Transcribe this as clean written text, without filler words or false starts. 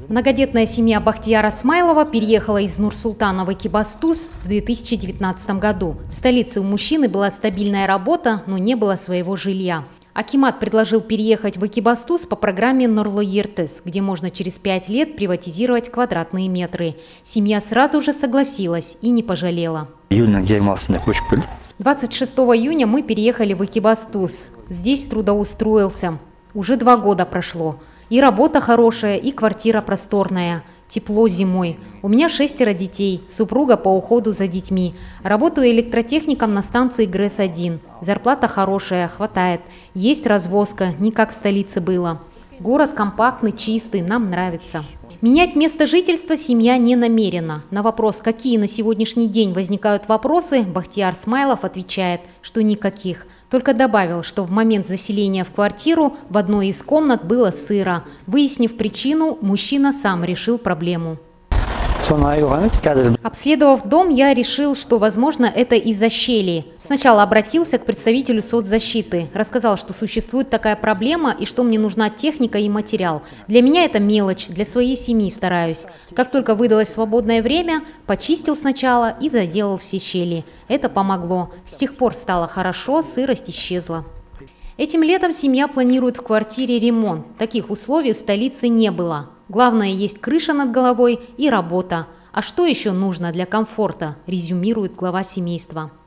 Многодетная семья Бахтияра Смайлова переехала из Нур-Султана в Экибастуз в 2019 году. В столице у мужчины была стабильная работа, но не было своего жилья. Акимат предложил переехать в Экибастуз по программе Нурлы Ертес, где можно через 5 лет приватизировать квадратные метры. Семья сразу же согласилась и не пожалела. 26 июня мы переехали в Экибастуз. Здесь трудоустроился. Уже 2 года прошло. И работа хорошая, и квартира просторная. Тепло зимой. У меня 6 детей, супруга по уходу за детьми. Работаю электротехником на станции ГРЭС-1. Зарплата хорошая, хватает. Есть развозка, не как в столице было. Город компактный, чистый, нам нравится. Менять место жительства семья не намерена. На вопрос, какие на сегодняшний день возникают вопросы, Бахтияр Смайлов отвечает, что никаких. Только добавил, что в момент заселения в квартиру в одной из комнат было сыро. Выяснив причину, мужчина сам решил проблему. Обследовав дом, я решил, что, возможно, это из-за щели. Сначала обратился к представителю соцзащиты, рассказал, что существует такая проблема и что мне нужна техника и материал. Для меня это мелочь, для своей семьи стараюсь. Как только выдалось свободное время, почистил сначала и заделал все щели. Это помогло. С тех пор стало хорошо, сырость исчезла. Этим летом семья планирует в квартире ремонт. Таких условий в столице не было. Главное, есть крыша над головой и работа. А что еще нужно для комфорта, резюмирует глава семейства.